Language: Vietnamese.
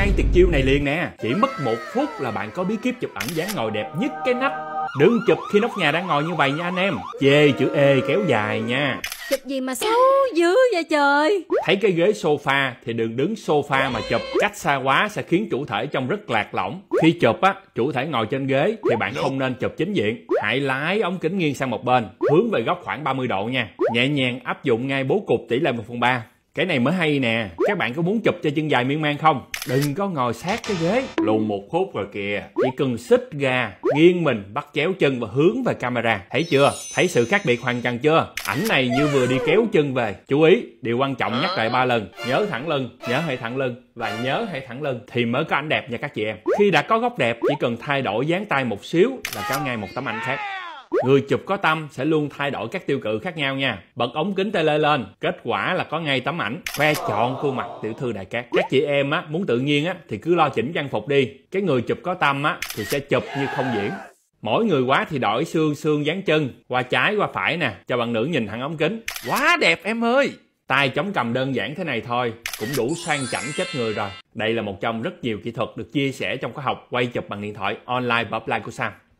ngay tuyệt chiêu này liền nè. Chỉ mất 1 phút là bạn có bí kíp chụp ảnh dáng ngồi đẹp nhất cái nách. Đừng chụp khi nóc nhà đang ngồi như vậy nha anh em. Chê chữ E kéo dài nha. Chụp gì mà xấu dữ vậy trời. Thấy cái ghế sofa thì đừng đứng sofa mà chụp, cách xa quá sẽ khiến chủ thể trông rất lạc lõng. Khi chụp á, chủ thể ngồi trên ghế thì bạn không nên chụp chính diện. Hãy lái ống kính nghiêng sang một bên, hướng về góc khoảng 30 độ nha. Nhẹ nhàng áp dụng ngay bố cục tỷ lệ 1/3. Cái này mới hay nè. Các bạn có muốn chụp cho chân dài miên man không? Đừng có ngồi sát cái ghế. Lùn 1 phút rồi kìa. Chỉ cần xích ga, nghiêng mình, bắt chéo chân và hướng về camera. Thấy chưa? Thấy sự khác biệt hoàn toàn chưa? Ảnh này như vừa đi kéo chân về. Chú ý, điều quan trọng nhắc lại 3 lần. Nhớ thẳng lưng, nhớ hay thẳng lưng và nhớ hay thẳng lưng thì mới có ảnh đẹp nha các chị em. Khi đã có góc đẹp, chỉ cần thay đổi dáng tay một xíu là có ngay một tấm ảnh khác. Người chụp có tâm sẽ luôn thay đổi các tiêu cự khác nhau nha. Bật ống kính tele lên, kết quả là có ngay tấm ảnh. Khoe chọn khuôn mặt tiểu thư đại cát. Các chị em á muốn tự nhiên á thì cứ lo chỉnh trang phục đi. Cái người chụp có tâm á thì sẽ chụp như không diễn. Mỗi người quá thì đổi xương dáng chân, qua trái qua phải nè, cho bạn nữ nhìn thẳng ống kính. Quá đẹp em ơi. Tay chống cầm đơn giản thế này thôi cũng đủ sang chảnh chết người rồi. Đây là một trong rất nhiều kỹ thuật được chia sẻ trong khóa học quay chụp bằng điện thoại online và offline của Sam.